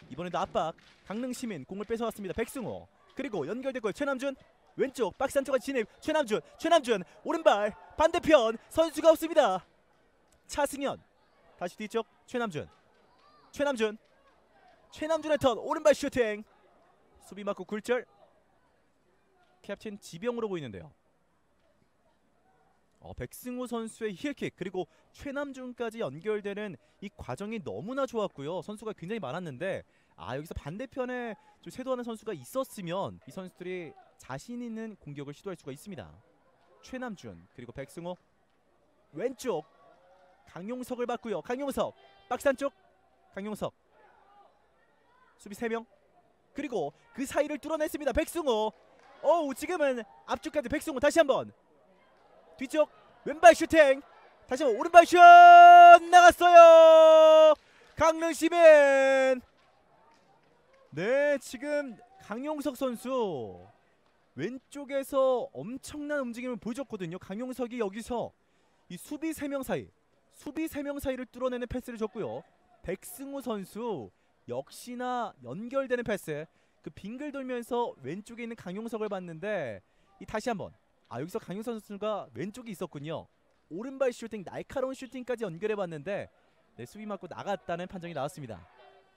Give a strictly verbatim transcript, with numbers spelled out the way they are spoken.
이번에도 압박. 강릉시민 공을 뺏어왔습니다. 백승호. 그리고 연결됐고 최남준 왼쪽 박스 안쪽까지 진입. 최남준 최남준 오른발 반대편 선수가 없습니다. 차승현 다시 뒤쪽 최남준 최남준 최남준의 턴 오른발 슈팅. 수비 맞고 굴절. 캡틴 지병으로 보이는데요. 어, 백승호 선수의 힐킥 그리고 최남준까지 연결되는 이 과정이 너무나 좋았고요. 선수가 굉장히 많았는데 아 여기서 반대편에 좀 쇄도하는 선수가 있었으면 이 선수들이 자신 있는 공격을 시도할 수가 있습니다. 최남준 그리고 백승호 왼쪽 강용석을 받고요. 강용석 박스 안쪽 강용석 수비 세 명 그리고 그 사이를 뚫어냈습니다. 백승호 어우 지금은 앞쪽까지 백승호 다시 한번 뒤쪽 왼발 슈팅 다시 한번 오른발 슛 나갔어요. 강릉시민. 네 지금 강용석 선수 왼쪽에서 엄청난 움직임을 보여줬거든요. 강용석이 여기서 이 수비 세 명 사이 수비 세 명 사이를 뚫어내는 패스를 줬고요. 백승호 선수 역시나 연결되는 패스 그 빙글 돌면서 왼쪽에 있는 강용석을 봤는데 이 다시 한번 아 여기서 강용석 선수가 왼쪽에 있었군요. 오른발 슈팅 날카로운 슈팅까지 연결해봤는데 네, 수비 맞고 나갔다는 판정이 나왔습니다.